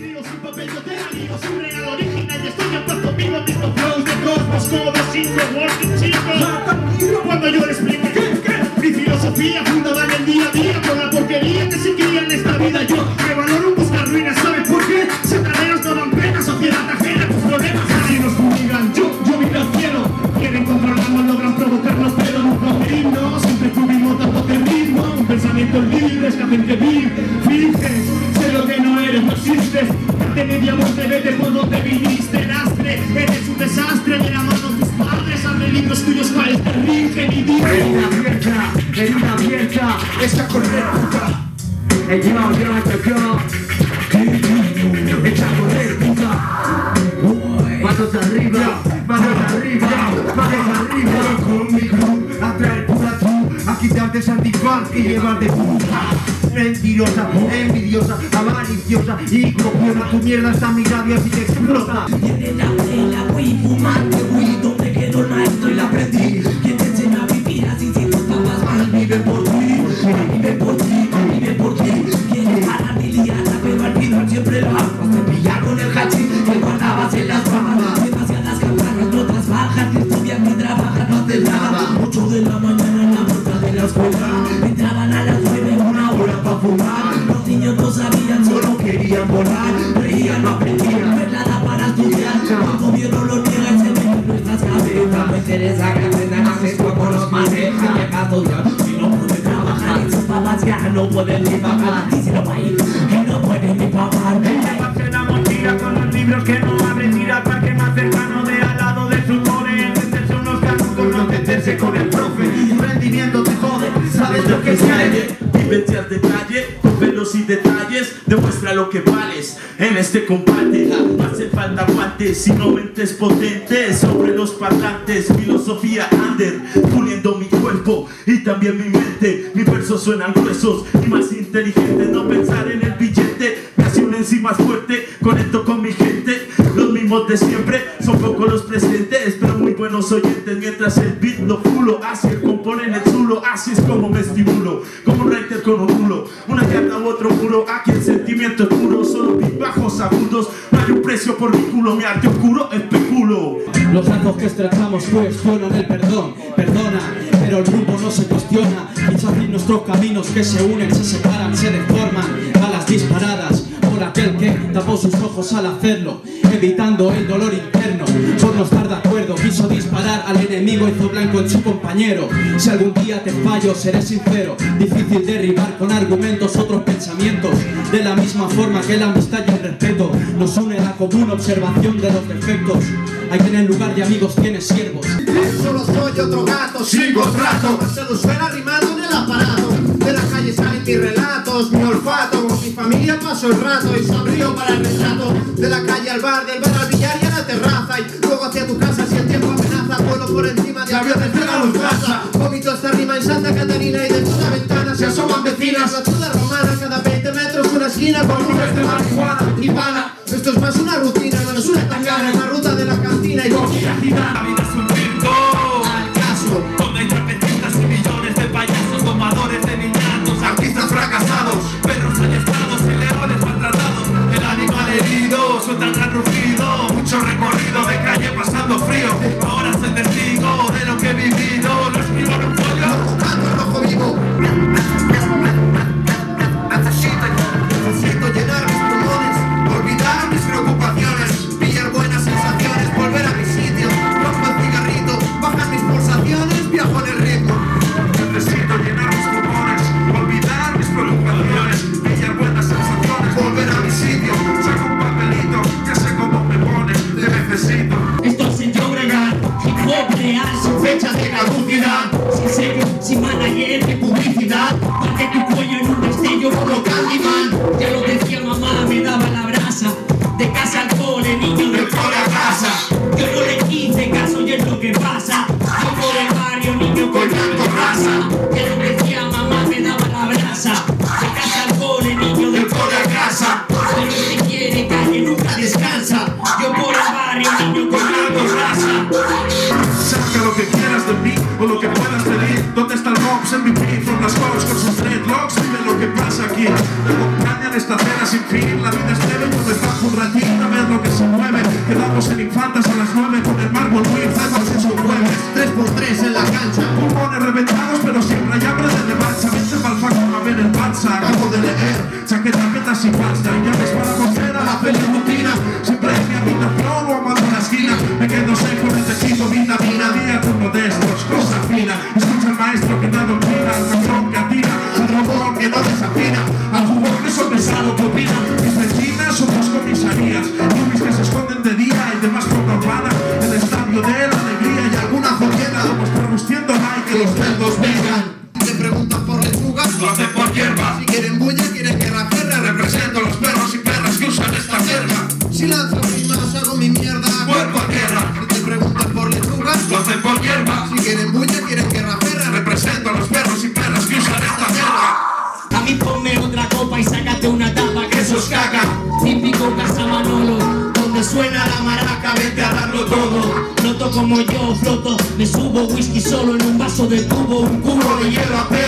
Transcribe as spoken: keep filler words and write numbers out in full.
escribo sin papel, yo te la lío. Sin regalo original, y estoy en paz conmigo mismo. Flows de cosmos, codos, cinco, working chicos. Cuando yo les explico ¿qué? ¿Qué? Mi filosofía fundada en el día a día. Por la porquería que se cría en esta vida. Yo me valoro en buscar ruinas, ¿sabes por qué? Sentaderos no dan pena, sociedad ajena, tus problemas. Si nos fumigan, yo, yo miro al cielo. Quieren controlarnos, logran provocarnos, pero nunca morirnos. Siempre tuvimos dándote ritmo. Un pensamiento libre, escape entre mil. Finges, sé lo que no eres, no existes. Te mediamos de vete por donde viniste, lastre. Eres un desastre, de la mano tus padres. Abre libros tuyos, cuales te rigen y dicen. Herida abierta, herida abierta, esta correr puta. Ey, yo, yo, yo, yo. Echa a correr puta. Manos arriba, manos arriba, manos arriba. Con mi club, a traer pura tú. A quitarte esa antifaz que llevas de puta. Mentirosa, envidiosa, avariciosa y copiona tu mierda esta mi radio así te explota. Tiene la tela, güey, fumante, güey, donde quedó el maestro y la aprendí. ¿Quién te enseña a vivir así si tú estabas mal? Vive por ti, vive por ti, vive por ti. Quieres parar de liarla, pero al final siempre lo hago. Te pillas con el hachís que guardabas en las ramas. Demasiadas campanas, notas bajas, que estudias ni trabajas, no haces nada. Ocho de la mañana en la puerta de la escuela. Entraban a las nueve, una hora pa' fumar. Los niños no sabían, solo querían volar. Reían, no aprendían, velada para estudiar. El gobierno lo niega y se mete en nuestras cabezas. No interesa que aprendan a hacer como los manejan. Deja estudiar, si no pueden trabajar. Y sus papás ya no pueden ni pagar. Y si no va a ir, que no pueden ni pagar. Se da mentira con los libros que no abren. Ir al parque más cercano de al lado de su cole. Entenderse unos canucos, no entenderse con el profe. Tu rendimiento te jode, sabes lo que es calle. Vivencias de calle, con velos y detalles. Demuestra lo que vales en este combate. No hace falta guantes, sino mentes potentes. Sobre los parlantes, filosofía under. Puliendo mi cuerpo y también mi mente. Mis versos suenan gruesos y más inteligentes. No pensar en el billete, me hace un encima más fuerte. Conecto con mi gente, los mismos de siempre. Son pocos los presentes, pero muy buenos oyentes. Mientras el beat lo fulo, así el componen el zulo. Así es como me estimulo, como un writer con un culo. Una carta u otro muro, aquí el sentimiento es puro. Solo beat bajos agudos, no hay un precio por mi culo. Mi arte oscuro, especulo. Los lazos que estrechamos cuestionan el perdón, perdona, pero el rumbo no se cuestiona. Quizás en nuestros caminos que se unen, se separan, se deforman. Balas disparadas por aquel que tapó sus ojos al hacerlo, evitando el dolor interno. Por no estar de acuerdo, quiso disparar al enemigo, hizo blanco en su compañero. Si algún día te fallo, seré sincero. Difícil derribar con argumentos otros pensamientos. De la misma forma que la amistad y el respeto nos une la común observación de los defectos. Hay quien en lugar de amigos tiene siervos. Solo soy otro gato, sin contrato. Se lo suena rimando en el aparato. De la calle salen mis relatos, mi olfato. Con mi familia paso el rato y sonrío para el retrato. De la calle al bar, del bar al billar y a la terraza. Y luego hacia tu casa si el tiempo amenaza. Vuelo por encima de aviones de la Lufthansa. Vomito esta rima en Santa Catarina y de una ventana se asoman vecinas. La ciudad romana, cada veinte metros una esquina con nubes de marihuana y pana. Esto es más una rutina, no es una tangana. En la ruta de la cantina y boquilla gitana. La vida es un circo, Al caso, donde hay trapecistas y millones de payasos, domadores de niñatos, artistas fracasados, perros ayestados y leones maltratados. El animal herido, suelta el gran rugido, mucho recorrido de calle pasando frío. Ahora soy testigo de lo que he vivido, lo escribo en un folio. tanto rojo vivo. Necesito, necesito llenar mis pulmones, olvidar mis preocupaciones, pillar buenas sensaciones, volver a mi sitio, rompo el cigarrito, bajan mis pulsaciones, viajo en el ritmo. Necesito llenar mis pulmones, olvidar mis preocupaciones, pillar buenas sensaciones, volver a mi sitio, saco un papelito, ya sé cómo me pones, te necesito. Esto es en Llobregat, hip hop real, sin fecha de caducidad, sin sello, sin manager de publicidad. Parte tu cuello en un destello como Candyman. Ya lo decía mamá, me daba la brasa. De casa al cole, niño del cole a casa. Yo no le hice caso y es lo que pasa. Yo por el barrio, niño colgando raza. Ya lo decía mamá, me daba la brasa. De casa al cole, niño del cole a casa. Pero si quiere calle nunca descansa. Yo por el barrio, niño colgando raza. Saca lo que quieras de mí o lo que puedas pedir. ¿Dónde está el Rox M V P? From las cosas con sus dreadlocks. Dime lo que pasa aquí. La montaña en esta cena sin fin. La vida es breve, yo me bajo un ratito a ver lo que se mueve. Quedamos en Infantas a las nueve con el mármol muy enfermos en sus jueves. Tres por tres en la cancha. Pulmones reventados, pero siempre hay hambre de marcha. Vente pa'l faco a ver el Barça. Acabo de leer, chaqueta, petas y pasta. Y llaves para coger a la feliz rutina. Siempre en mi habitación o amando la esquina. Me quedo seco, necesito vitamina. Día turno de estos, cosa fina. Escucha al maestro que da doctrina. Al cabrón que atira, al robot que no desafina. Al jugón que son pesado que opina. Mis vecinas son dos comisarías. Rubis que se esconden de día y demás por urbana. El estadio de la alegría y alguna joyeta. Vamos produciendo like que los verdos vengan. Te preguntan por lechugas, Lo hacen por hierba. si quieren bulla, quieren que rapierra. Represento los perros y perras que usan esta hierba. Si lanzo rimas, hago mi mierda. Cuerpo a tierra. Si te preguntan por lechugas, Lo hacen por hierba. si quieren bulla, quieren que rapierra. Represento los perros y perras que usan esta hierba. A mí ponme otra copa y sácate una tapa que eso es caca. Típico Casa Manolo, donde suena la maraca, vete a darlo todo. Noto como yo floto, me subo whisky solo en un vaso de tubo, un cubo de hielo a pelo.